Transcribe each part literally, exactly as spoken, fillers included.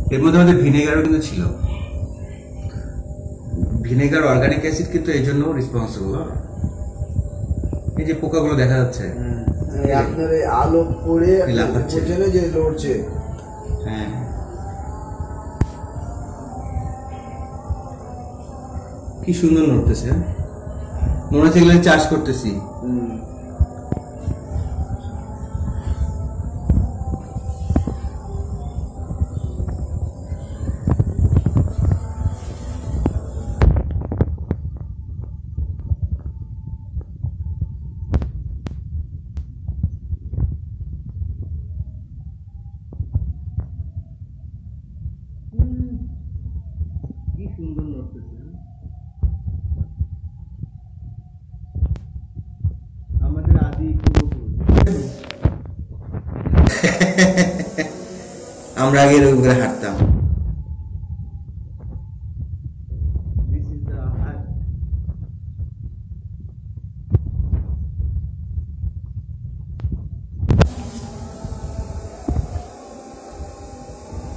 এর মধ্যে আমাদের ভিনেগারও কিন্তু ছিল। ভিনেগার অর্গানিক অ্যাসিড কিন্তু এই জন্য রেসপন্সিবল। এই যে পোকাগুলো দেখা যাচ্ছে, আপনার আলো পড়ে যে লড়ছে। হ্যাঁ, কি সুন্দর নড়তেছে, মনে হচ্ছে এগুলো চাষ করতেছি। কি সুন্দর নড়তেছে। আমাদের আদি পূর্বপুরুষ। আমরা আগে এরকম করে হাঁটতাম।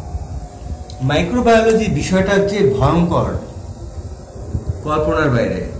মাইক্রোবায়োলজি বিষয়টা যে ভয়ঙ্কর, কল্পনার বাইরে।